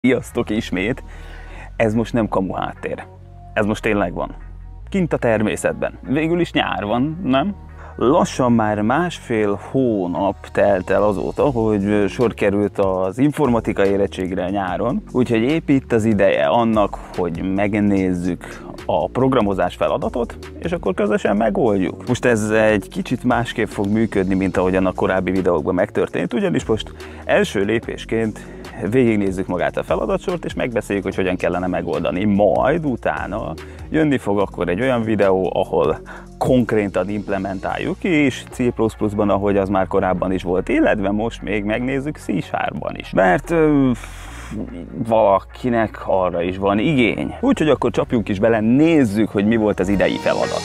Sziasztok ismét! Ez most nem kamu háttér. Ez most tényleg van. Kint a természetben. Végül is nyár van, nem? Lassan már másfél hónap telt el azóta, hogy sor került az informatika érettségre nyáron, úgyhogy épp itt az ideje annak, hogy megnézzük a programozás feladatot, és akkor közösen megoldjuk. Most ez egy kicsit másképp fog működni, mint ahogyan a korábbi videókban megtörtént, ugyanis most első lépésként végignézzük magát a feladatsort, és megbeszéljük, hogy hogyan kellene megoldani. Majd utána jönni fog akkor egy olyan videó, ahol konkrétan implementáljuk és C++-ban, ahogy az már korábban is volt, illetve most még megnézzük C#-ban is. Mert valakinek arra is van igény. Úgyhogy akkor csapjunk is bele, nézzük, hogy mi volt az idei feladat.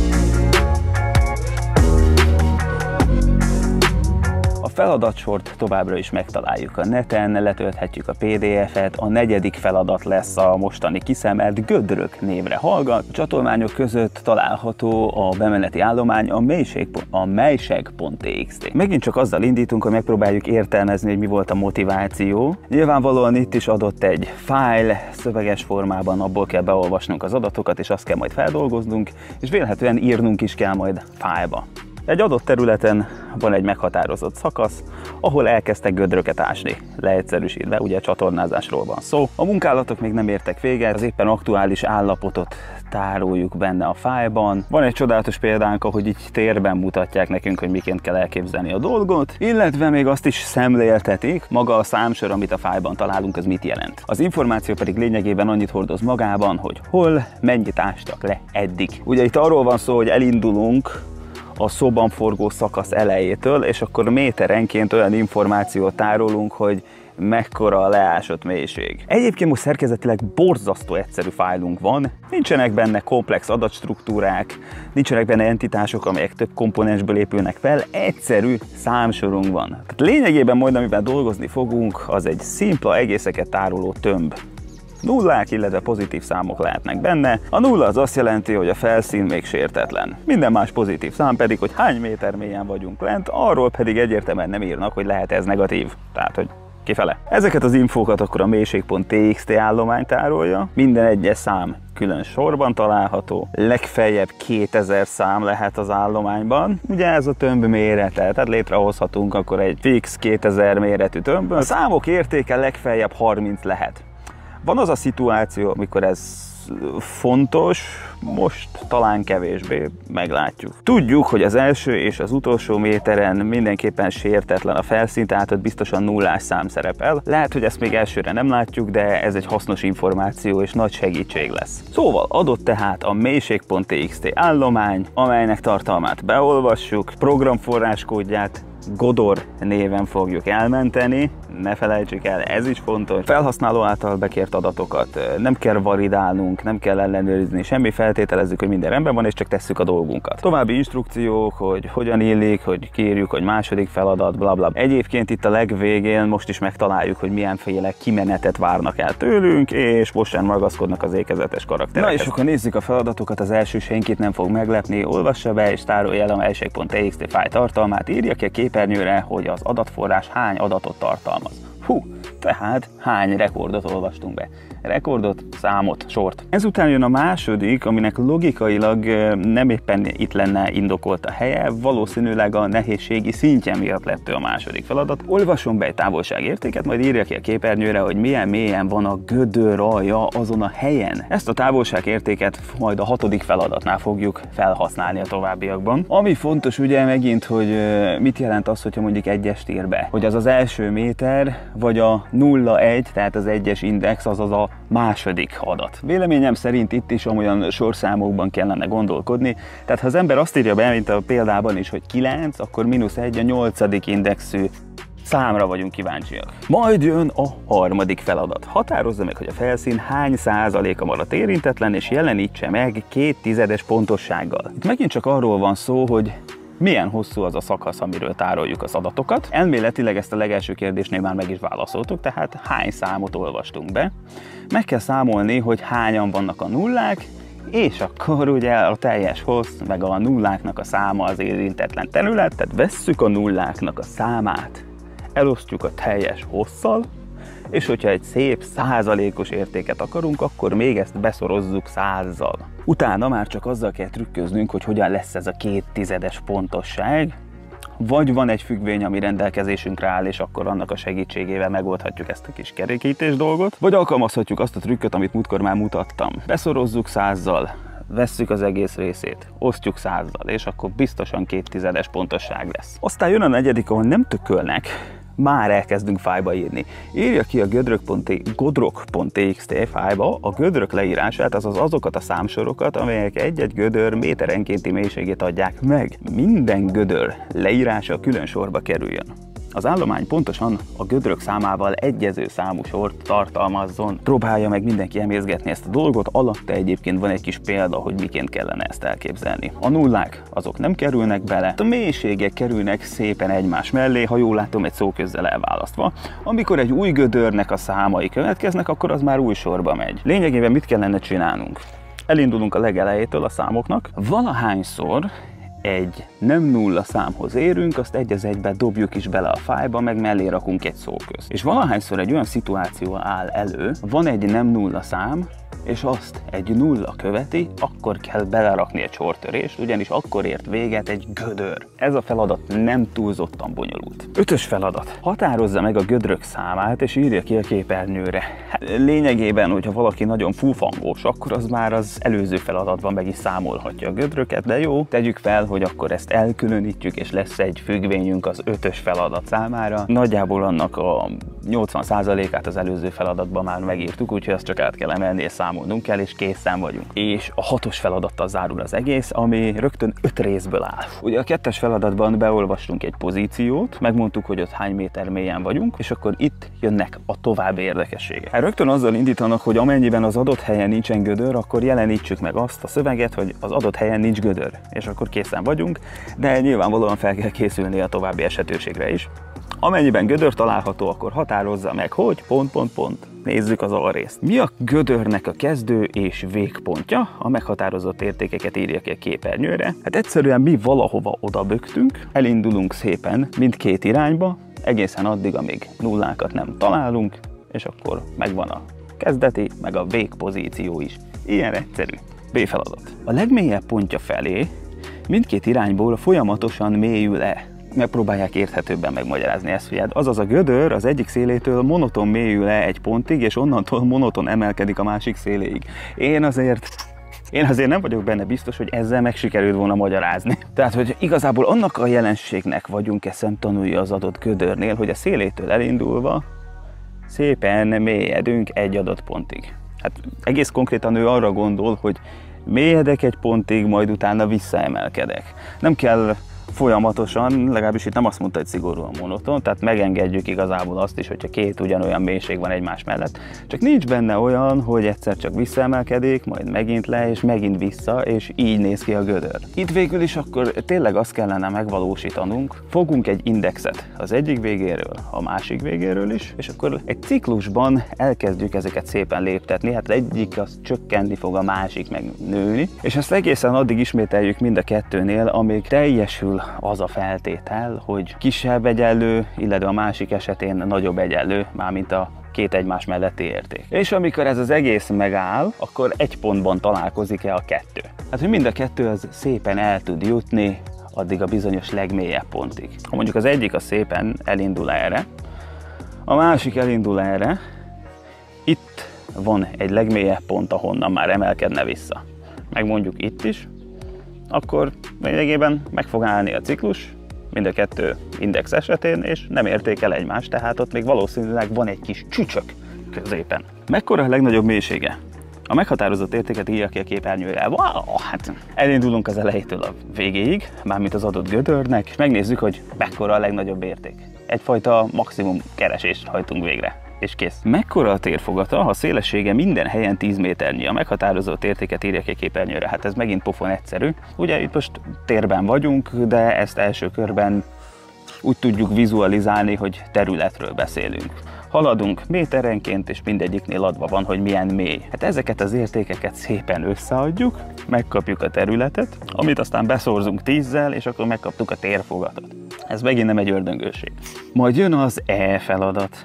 A feladatsort továbbra is megtaláljuk a neten, letölthetjük a PDF-et, a negyedik feladat lesz a mostani kiszemelt Gödrök névre hallgat. A csatolmányok között található a bemeneti állomány, a melyseg.txt. Megint csak azzal indítunk, hogy megpróbáljuk értelmezni, hogy mi volt a motiváció. Nyilvánvalóan itt is adott egy file szöveges formában, abból kell beolvasnunk az adatokat, és azt kell majd feldolgoznunk, és vélhetően írnunk is kell majd fájlba. Egy adott területen van egy meghatározott szakasz, ahol elkezdtek gödröket ásni, leegyszerűsítve, ugye csatornázásról van szó. A munkálatok még nem értek véget, az éppen aktuális állapotot tároljuk benne a fájlban. Van egy csodálatos példánk, ahogy így térben mutatják nekünk, hogy miként kell elképzelni a dolgot, illetve még azt is szemléltetik, maga a számsor, amit a fájlban találunk, az mit jelent. Az információ pedig lényegében annyit hordoz magában, hogy hol, mennyit ástak le eddig. Ugye itt arról van szó, hogy elindulunk a szóban forgó szakasz elejétől, és akkor méterenként olyan információt tárolunk, hogy mekkora a leásott mélység. Egyébként most szerkezetileg borzasztó egyszerű fájlunk van, nincsenek benne komplex adatstruktúrák, nincsenek benne entitások, amelyek több komponensből épülnek fel, egyszerű számsorunk van. Tehát lényegében majd, amiben dolgozni fogunk, az egy szimpla egészeket tároló tömb. Nullák, illetve pozitív számok lehetnek benne. A nulla az azt jelenti, hogy a felszín még sértetlen. Minden más pozitív szám pedig, hogy hány méter mélyen vagyunk lent, arról pedig egyértelműen nem írnak, hogy lehet ez negatív. Tehát, hogy kifele. Ezeket az infókat akkor a melyseg.txt állomány tárolja. Minden egyes szám külön sorban található. Legfeljebb 2000 szám lehet az állományban. Ugye ez a tömb mérete, tehát létrehozhatunk akkor egy fix 2000 méretű tömböt. A számok értéke legfeljebb 30 lehet. Van az a szituáció, amikor ez fontos, most talán kevésbé, meglátjuk. Tudjuk, hogy az első és az utolsó méteren mindenképpen sértetlen a felszín, tehát ott biztosan nullás szám szerepel. Lehet, hogy ezt még elsőre nem látjuk, de ez egy hasznos információ és nagy segítség lesz. Szóval adott tehát a melyseg.txt állomány, amelynek tartalmát beolvassuk, programforráskódját Godor néven fogjuk elmenteni, ne felejtsük el, ez is fontos. Felhasználó által bekért adatokat nem kell validálnunk, nem kell ellenőrizni, semmi, feltételezzük, hogy minden rendben van, és csak tesszük a dolgunkat. További instrukciók, hogy hogyan illik, hogy kérjük, hogy második feladat, blabla. Egyébként itt a legvégén most is megtaláljuk, hogy milyenféle kimenetet várnak el tőlünk, és most sem ragaszkodnak az ékezetes karakterek. Na és akkor nézzük a feladatokat, az első senkit nem fog meglepni, olvassa be és tárolja el a melyseg.txt fájl tartalmát, írja ki a képernyőre, hogy az adatforrás hány adatot tartalmaz. Tehát hány rekordot olvastunk be? Rekordot, számot, sort. Ezután jön a második, aminek logikailag nem éppen itt lenne indokolt a helye, valószínűleg a nehézségi szintje miatt lett a második feladat. Olvasson be egy távolságértéket, majd írja ki a képernyőre, hogy milyen mélyen van a gödör alja azon a helyen. Ezt a távolságértéket majd a hatodik feladatnál fogjuk felhasználni a továbbiakban. Ami fontos ugye megint, hogy mit jelent az, hogyha mondjuk egyest ír be. Hogy az az első méter, vagy a 0-1, tehát az egyes index, azaz a második adat. Véleményem szerint itt is olyan sorszámokban kellene gondolkodni, tehát ha az ember azt írja be, mint a példában is, hogy 9, akkor -1 a 8. indexű számra vagyunk kíváncsiak. Majd jön a harmadik feladat. Határozza meg, hogy a felszín hány százaléka maradt érintetlen, és jelenítse meg 0,2 pontossággal. Itt megint csak arról van szó, hogy milyen hosszú az a szakasz, amiről tároljuk az adatokat. Elméletileg ezt a legelső kérdésnél már meg is válaszoltuk, tehát hány számot olvastunk be. Meg kell számolni, hogy hányan vannak a nullák, és akkor ugye a teljes hossz, meg a nulláknak a száma az érintetlen terület, tehát vesszük a nulláknak a számát, elosztjuk a teljes hosszal, és hogyha egy szép százalékos értéket akarunk, akkor még ezt beszorozzuk 100-zal. Utána már csak azzal kell trükköznünk, hogy hogyan lesz ez a 0,2 pontosság, vagy van egy függvény, ami rendelkezésünkre áll, és akkor annak a segítségével megoldhatjuk ezt a kis kerekítés dolgot, vagy alkalmazhatjuk azt a trükköt, amit múltkor már mutattam. Beszorozzuk 100-zal, vesszük az egész részét, osztjuk 100-zal, és akkor biztosan 0,2 pontosság lesz. Aztán jön a negyedik, ahol nem tökölnek, már elkezdünk fájba írni. Írja ki a gödrök.txt fájba a gödrök leírását, azaz azokat a számsorokat, amelyek egy-egy gödör méterenkénti mélységét adják meg. Minden gödör leírása külön sorba kerüljön. Az állomány pontosan a gödrök számával egyező számú sort tartalmazzon. Próbálja meg mindenki emészgetni ezt a dolgot, alatta egyébként van egy kis példa, hogy miként kellene ezt elképzelni. A nullák azok nem kerülnek bele, a mélységek kerülnek szépen egymás mellé, ha jól látom, egy szóközzel elválasztva. Amikor egy új gödörnek a számai következnek, akkor az már új sorba megy. Lényegében mit kellene csinálnunk? Elindulunk a legelejétől a számoknak, valahányszor egy nem nulla számhoz érünk, azt egy az egybe dobjuk is bele a fájba, meg mellé rakunk egy szóköz. És valahányszor egy olyan szituáció áll elő, van egy nem nulla szám, és azt egy nulla követi, akkor kell belerakni egy sortörést, ugyanis akkor ért véget egy gödör. Ez a feladat nem túlzottan bonyolult. 5. feladat. Határozza meg a gödrök számát, és írja ki a képernyőre. Hát, lényegében, hogyha valaki nagyon fúfangós, akkor az már az előző feladatban meg is számolhatja a gödröket, de jó, tegyük fel, hogy akkor ezt elkülönítjük, és lesz egy függvényünk az 5. feladat számára. Nagyjából annak a 80%-át az előző feladatban már megírtuk, úgyhogy azt csak át kell emelni, és számolnunk kell, és készen vagyunk. És a 6. feladattal zárul az egész, ami rögtön 5 részből áll. Ugye a 2. feladatban beolvastunk egy pozíciót, megmondtuk, hogy ott hány méter mélyen vagyunk, és akkor itt jönnek a további érdekességek. Hát rögtön azzal indítanak, hogy amennyiben az adott helyen nincsen gödör, akkor jelenítsük meg azt a szöveget, hogy az adott helyen nincs gödör, és akkor készen vagyunk, de nyilvánvalóan fel kell készülni a további esetőségre is. Amennyiben gödör található, akkor határozza meg, hogy ... Nézzük az alrészt. Mi a gödörnek a kezdő és végpontja? A meghatározott értékeket írja ki a képernyőre. Hát egyszerűen mi valahova odabögtünk, elindulunk szépen mindkét irányba, egészen addig, amíg nullákat nem találunk, és akkor megvan a kezdeti, meg a végpozíció is. Ilyen egyszerű. B feladat. A legmélyebb pontja felé mindkét irányból folyamatosan mélyül le. Megpróbálják érthetőbben megmagyarázni ezt, figyeld. Azaz a gödör az egyik szélétől monoton mélyül le egy pontig, és onnantól monoton emelkedik a másik széléig. Én azért nem vagyok benne biztos, hogy ezzel meg sikerült volna magyarázni. Tehát, hogy igazából annak a jelenségnek vagyunk-e szemtanúi az adott gödörnél, hogy a szélétől elindulva szépen mélyedünk egy adott pontig. Hát egész konkrétan ő arra gondol, hogy mélyedek egy pontig, majd utána visszaemelkedek. Nem kell folyamatosan, legalábbis itt nem azt mondta, hogy szigorúan monoton, tehát megengedjük igazából azt is, hogyha két ugyanolyan mélység van egymás mellett. Csak nincs benne olyan, hogy egyszer csak visszaemelkedik, majd megint le, és megint vissza, és így néz ki a gödör. Itt végül is akkor tényleg azt kellene megvalósítanunk, fogunk egy indexet az egyik végéről, a másik végéről is, és akkor egy ciklusban elkezdjük ezeket szépen léptetni, hát egyik az csökkenni fog, a másik meg nőni, és ezt egészen addig ismételjük mind a kettőnél, amíg teljesül az a feltétel, hogy kisebb egyenlő, illetve a másik esetén nagyobb egyenlő, mármint a két egymás melletti érték. És amikor ez az egész megáll, akkor egy pontban találkozik-e a kettő. Hát, hogy mind a kettő az szépen el tud jutni addig a bizonyos legmélyebb pontig. Ha mondjuk az egyik az szépen elindul erre, a másik elindul erre, itt van egy legmélyebb pont, ahonnan már emelkedne vissza. Meg mondjuk itt is, akkor lényegében meg fog állni a ciklus, mind a kettő index esetén, és nem érték el egymást, tehát ott még valószínűleg van egy kis csücsök középen. Mekkora a legnagyobb mélysége? A meghatározott értéket írja ki a képernyőre. Wow, hát elindulunk az elejétől a végéig, mármint az adott gödörnek, és megnézzük, hogy mekkora a legnagyobb érték. Egyfajta maximum keresést hajtunk végre. És kész. Mekkora a térfogata, ha szélessége minden helyen 10 méternyi, a meghatározott értéket írja ki a képernyőre? Hát ez megint pofon egyszerű. Ugye itt most térben vagyunk, de ezt első körben úgy tudjuk vizualizálni, hogy területről beszélünk. Haladunk méterenként, és mindegyiknél adva van, hogy milyen mély. Hát ezeket az értékeket szépen összeadjuk, megkapjuk a területet, amit aztán beszorzunk 10-zel, és akkor megkaptuk a térfogatot. Ez megint nem egy ördöngőség. Majd jön az E feladat.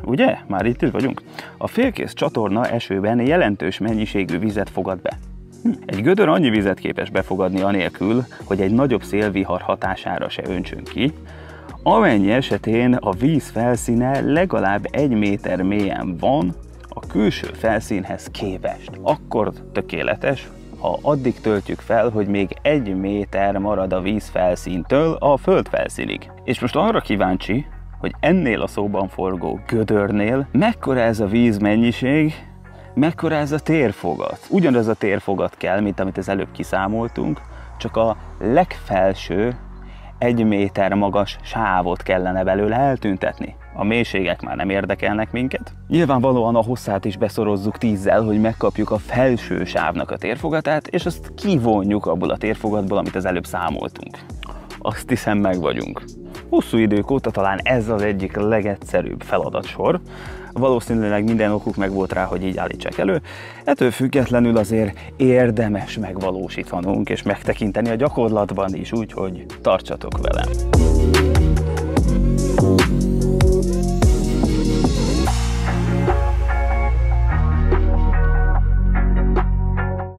ugye? Már itt is vagyunk. A félkész csatorna esőben jelentős mennyiségű vizet fogad be. Egy gödör annyi vizet képes befogadni anélkül, hogy egy nagyobb szélvihar hatására se öntsön ki, amennyi esetén a víz felszíne legalább 1 méter mélyen van a külső felszínhez képest. Akkor tökéletes, ha addig töltjük fel, hogy még 1 méter marad a víz felszíntől a föld felszínig. És most arra kíváncsi, hogy ennél a szóban forgó gödörnél mekkora ez a vízmennyiség, mekkora ez a térfogat. Ugyanaz a térfogat kell, mint amit az előbb kiszámoltunk, csak a legfelső 1 méter magas sávot kellene belőle eltüntetni. A mélységek már nem érdekelnek minket. Nyilvánvalóan a hosszát is beszorozzuk 10-zel, hogy megkapjuk a felső sávnak a térfogatát, és azt kivonjuk abból a térfogatból, amit az előbb számoltunk. Azt hiszem, meg vagyunk. Hosszú idők óta talán ez az egyik legegyszerűbb feladatsor. Valószínűleg minden okuk meg volt rá, hogy így állítsák elő. Ettől függetlenül azért érdemes megvalósítanunk és megtekinteni a gyakorlatban is, úgyhogy tartsatok velem!